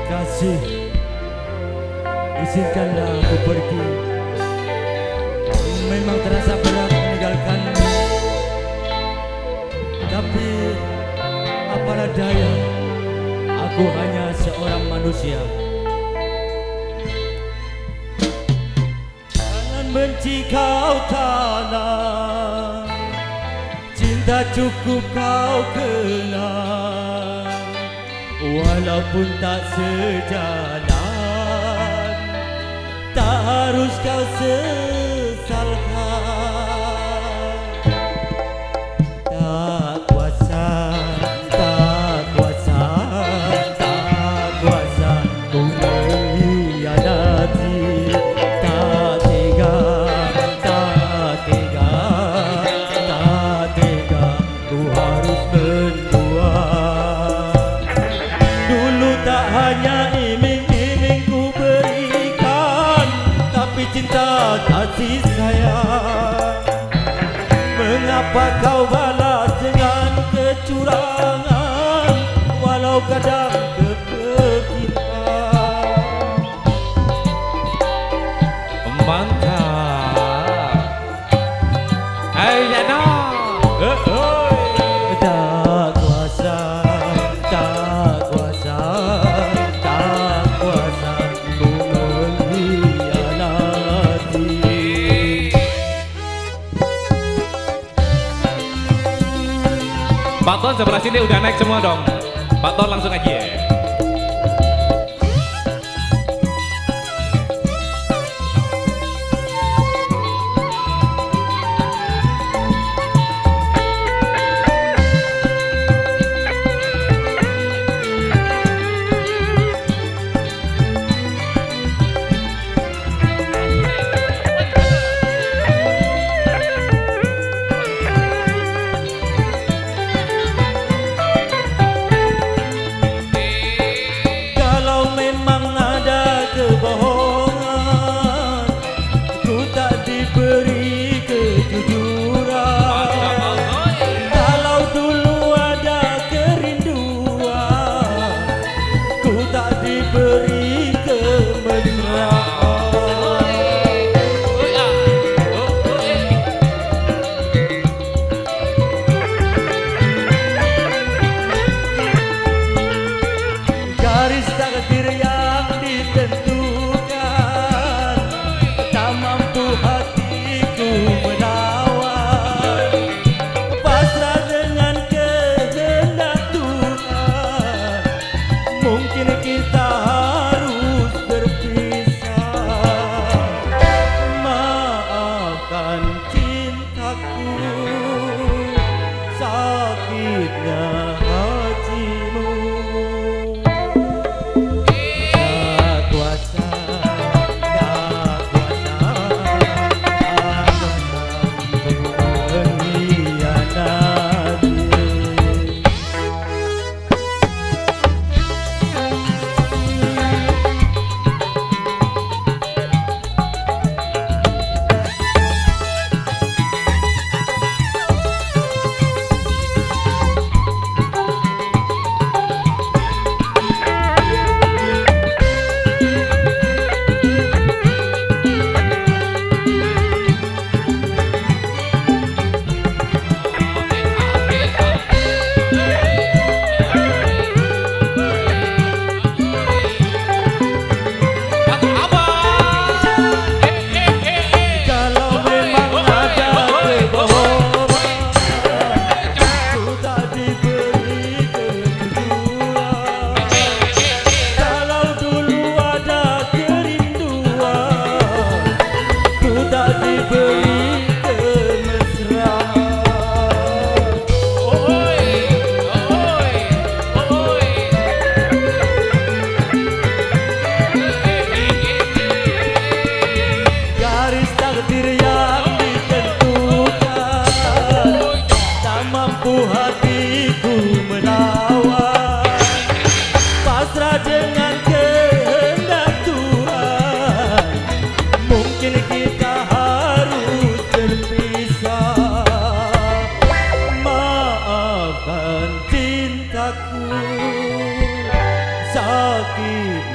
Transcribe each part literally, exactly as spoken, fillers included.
Kasih, izinkanlah aku pergi. Memang terasa berat meninggalkanmu, tapi apalah daya, aku hanya seorang manusia. Jangan benci kau tanah, cinta cukup kau kenal. Walaupun tak sejalan, tak harus kau sesalkan. Tak kuasa, tak kuasa, tak kuasa ku mengkhianati. Tak tega, tak tega, tak tega ku harus mendua. Dulu tak hanya iming-iming ku berikan, tapi cinta kasih sayang. Mengapa kau balas dengan kecurangan, walau kadang kepekitan. Mantap. Hai Jana. Eh, Tak kuasa, tak kuasa, tak kuasa ku mengkhianati. Pak Ton sebelah sini udah naik semua dong. Pak Ton langsung aja ya.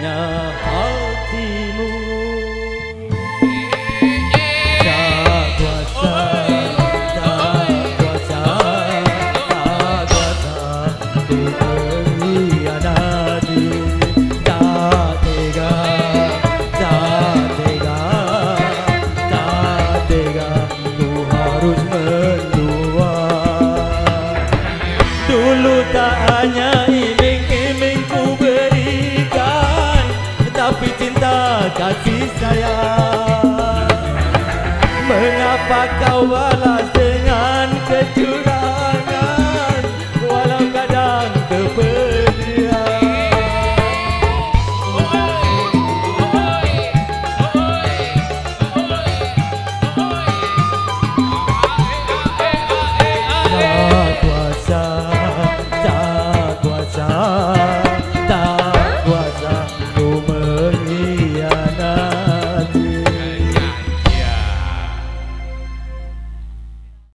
hanya hatimu. Tak kuasa, tak kuasa, tak kuasa ku berkhianati. Tak tega, tak tega, tak tega ku harus mendua. Dulu tak hanya iming-iming ku berikan, tapi cinta kasih sayang. Mengapa kau balas dengan kecurangan, walau kadang kepedean. Tak kuasa, tak kuasa,